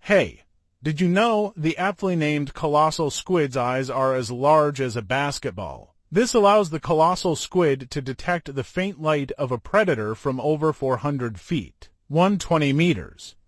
Hey, did you know the aptly named colossal squid's eyes are as large as a basketball? This allows the colossal squid to detect the faint light of a predator from over 400 feet, 120 meters.